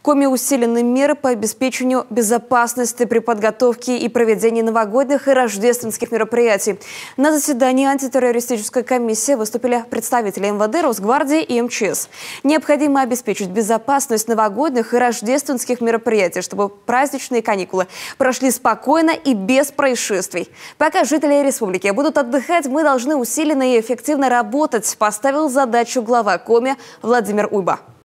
Коми усилены меры по обеспечению безопасности при подготовке и проведении новогодних и рождественских мероприятий. На заседании антитеррористической комиссии выступили представители МВД, Росгвардии и МЧС. Необходимо обеспечить безопасность новогодних и рождественских мероприятий, чтобы праздничные каникулы прошли спокойно и без происшествий. Пока жители республики будут отдыхать, мы должны усиленно и эффективно работать, поставил задачу глава Коми Владимир Уйба.